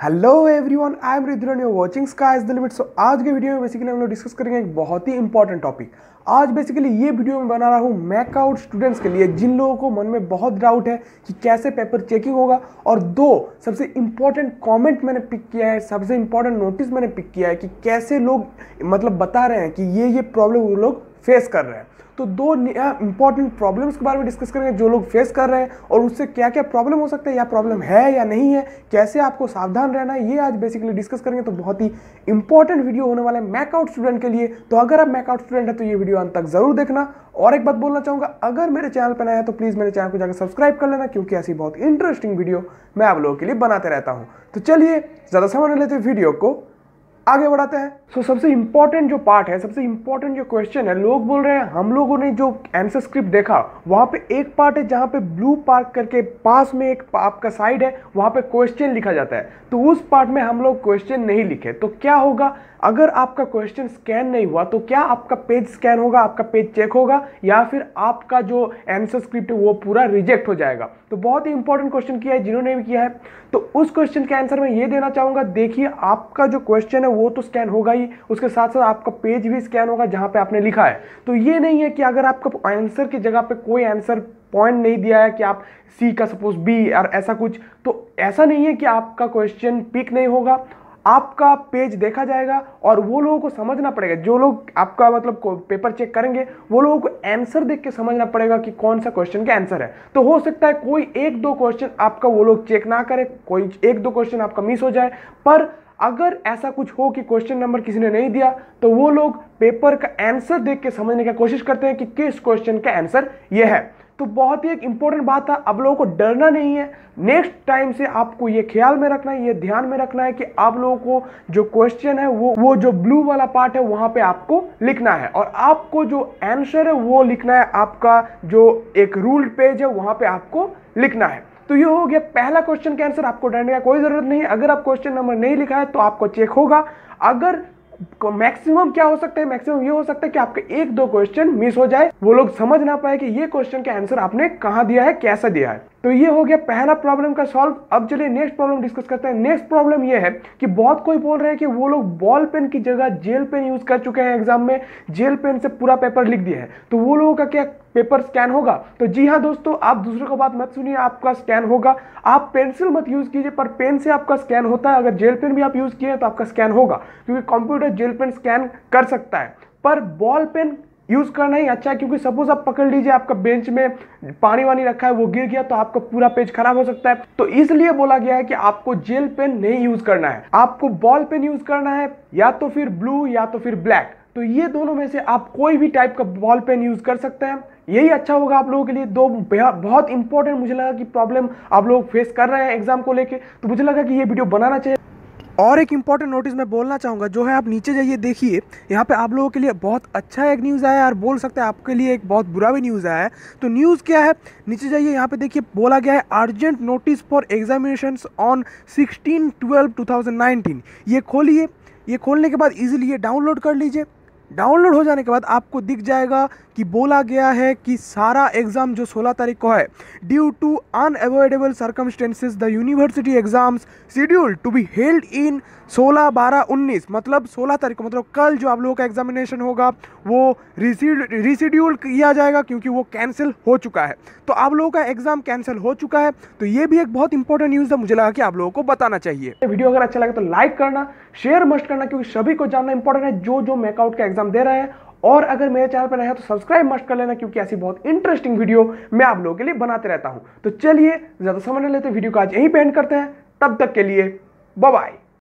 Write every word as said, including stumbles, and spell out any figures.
Hello everyone, I am Riddhi and you are watching sky is the limit. So आज के video में basically हम लोग डिस्कस करेंगे एक बहुत ही इंपॉर्टेंट टॉपिक। आज बेसिकली ये वीडियो में बना रहा हूँ मैक आउट स्टूडेंट्स के लिए, जिन लोगों को मन में बहुत डाउट है कि कैसे पेपर चेकिंग होगा। और दो सबसे इंपॉर्टेंट कमेंट मैंने पिक किया है, सबसे इंपॉर्टेंट नोटिस मैंने पिक किया है कि कैसे लोग मतलब बता रहे हैं कि ये ये प्रॉब्लम वो लोग फेस कर रहे हैं। तो दो इंपॉर्टेंट प्रॉब्लम्स के बारे में डिस्कस करेंगे जो लोग फेस कर रहे हैं और उससे क्या क्या प्रॉब्लम हो सकता है, या प्रॉब्लम है या नहीं है, कैसे आपको सावधान रहना है, ये आज बेसिकली डिस्कस करेंगे। तो बहुत ही इंपॉर्टेंट वीडियो होने वाला है मैक आउट स्टूडेंट के लिए। तो अगर आप मैक आउट स्टूडेंट है तो ये वीडियो अंत तक जरूर देखना। और एक बात बोलना चाहूंगा, अगर मेरे चैनल पर नया है तो प्लीज़ मेरे चैनल को जाकर सब्सक्राइब कर लेना, क्योंकि ऐसी बहुत इंटरेस्टिंग वीडियो मैं आप लोगों के लिए बनाते रहता हूँ। तो चलिए ज़्यादा समय न लेते वीडियो को आगे बढ़ाते हैं। सो so, सबसे इंपॉर्टेंट जो पार्ट है, सबसे इंपॉर्टेंट जो क्वेश्चन है, लोग बोल रहे हैं, हम लोगों ने जो आंसर स्क्रिप्ट देखा वहां पे एक पार्ट है जहां पे ब्लू पार्क करके पास में एक आपका साइड है, वहां पे क्वेश्चन लिखा जाता है। तो उस पार्ट में हम लोग क्वेश्चन नहीं लिखे। तो क्या होगा अगर आपका क्वेश्चन स्कैन नहीं हुआ? तो क्या आपका पेज स्कैन होगा, आपका पेज चेक होगा, या फिर आपका जो आंसर स्क्रिप्ट है वो पूरा रिजेक्ट हो जाएगा? तो बहुत ही इंपॉर्टेंट क्वेश्चन किया है जिन्होंने भी किया है। तो उस क्वेश्चन के आंसर में ये देना चाहूंगा, देखिए आपका जो क्वेश्चन है वो तो स्कैन होगा ही, उसके साथ साथ आपका पेज भी स्कैन होगा जहां पे आपने लिखा है। तो ये नहीं है कि अगर आपका आंसर की जगह पे कोई आंसर पॉइंट नहीं दिया है कि आप सी का सपोज बी और ऐसा कुछ, तो ऐसा नहीं है कि आपका क्वेश्चन पिक नहीं होगा। आपका पेज देखा जाएगा और वो लोगों को समझना पड़ेगा, जो लोग आपका मतलब पेपर चेक करेंगे वो लोगों को आंसर देख के समझना पड़ेगा कि कौन सा क्वेश्चन का आंसर है। तो हो सकता है कोई एक दो क्वेश्चन आपका वो लोग चेक ना करे, कोई एक दो क्वेश्चन आपका मिस हो जाए। पर अगर ऐसा कुछ हो कि क्वेश्चन नंबर किसी ने नहीं दिया तो वो लोग पेपर का आंसर देख के समझने की कोशिश करते हैं कि किस क्वेश्चन का आंसर ये है। तो बहुत ही एक इंपॉर्टेंट बात है, अब लोगों को डरना नहीं है। नेक्स्ट टाइम से आपको ये ख्याल में रखना है, ये ध्यान में रखना है कि आप लोगों को जो क्वेश्चन है वो वो जो ब्लू वाला पार्ट है वहां पे आपको लिखना है, और आपको जो आंसर है वो लिखना है, आपका जो एक रूल्ड पेज है वहां पे आपको लिखना है। तो ये हो गया पहला क्वेश्चन का आंसर। आपको डरने का कोई जरूरत नहीं है। अगर आप क्वेश्चन नंबर नहीं लिखा है तो आपको चेक होगा। अगर मैक्सिमम क्या हो सकता है, मैक्सिमम ये हो सकता है कि आपके एक दो क्वेश्चन मिस हो जाए, वो लोग समझ ना पाए कि ये क्वेश्चन का आंसर आपने कहां दिया है, कैसा दिया है। तो ये हो गया पहला प्रॉब्लम का सॉल्व। अब चलिए नेक्स्ट प्रॉब्लम डिस्कस करते हैं। नेक्स्ट प्रॉब्लम ये है कि बहुत कोई बोल रहे हैं कि वो लोग बॉल पेन की जगह जेल पेन यूज कर चुके हैं एग्जाम में, जेल पेन से पूरा पेपर लिख दिया है। तो वो लोगों का क्या पेपर स्कैन होगा? तो जी हाँ दोस्तों, आप दूसरे को बात मत सुनिए, आपका स्कैन होगा। आप पेंसिल मत यूज कीजिए, पर पेन से आपका स्कैन होता है। अगर जेल पेन भी आप यूज किए तो आपका स्कैन होगा, क्योंकि कंप्यूटर जेल पेन स्कैन कर सकता है। पर बॉल पेन यूज करना ही अच्छा है, क्योंकि सपोज आप पकड़ लीजिए आपका बेंच में पानी वानी रखा है, वो गिर गया तो आपका पूरा पेज खराब हो सकता है। तो इसलिए बोला गया है कि आपको जेल पेन नहीं यूज करना है, आपको बॉल पेन यूज करना है, या तो फिर ब्लू या तो फिर ब्लैक। तो ये दोनों में से आप कोई भी टाइप का बॉल पेन यूज कर सकते हैं, यही अच्छा होगा आप लोगों के लिए। दो बहुत इंपॉर्टेंट मुझे लगा कि प्रॉब्लम आप लोग फेस कर रहे हैं एग्जाम को लेके, तो मुझे लगा कि ये वीडियो बनाना चाहिए। और एक इंपॉर्टेंट नोटिस मैं बोलना चाहूँगा, जो है आप नीचे जाइए, देखिए यहाँ पे आप लोगों के लिए बहुत अच्छा एक न्यूज़ आया है, और बोल सकते हैं आपके लिए एक बहुत बुरा भी न्यूज़ आया है। तो न्यूज़ क्या है, नीचे जाइए, यहाँ पे देखिए बोला गया है urgent notice for examinations on sixteen twelve two thousand nineteen. ये खोलिए, ये खोलने के बाद ईजिली ये डाउनलोड कर लीजिए। डाउनलोड हो जाने के बाद आपको दिख जाएगा कि बोला गया है कि सारा एग्ज़ाम जो सोलह तारीख को है, due to unavoidable circumstances the university exams scheduled to be held in सोलह बारह उन्नीस, मतलब सोलह तारीख को, मतलब कल जो आप लोगों का एग्जामिनेशन होगा वो रिशेड्यूल किया जाएगा, क्योंकि वो कैंसिल हो चुका है। तो आप लोगों का एग्जाम कैंसिल हो चुका है। तो ये भी एक बहुत इंपॉर्टेंट न्यूज़ है, मुझे लगा कि आप लोगों को बताना चाहिए। वीडियो अगर अच्छा लगे तो लाइक करना, शेयर मस्ट करना, क्योंकि सभी को जानना इंपॉर्टेंट है जो जो मैक आउट का एग्जाम दे रहे हैं। और अगर मेरे चैनल पर नया है तो सब्सक्राइब मस्ट कर लेना, क्योंकि ऐसी बहुत इंटरेस्टिंग वीडियो मैं आप लोगों के लिए बनाते रहता हूं। तो चलिए ज्यादा समय न लेते, वीडियो को आज यहीं पे एंड करते हैं। तब तक के लिए बाय बाय।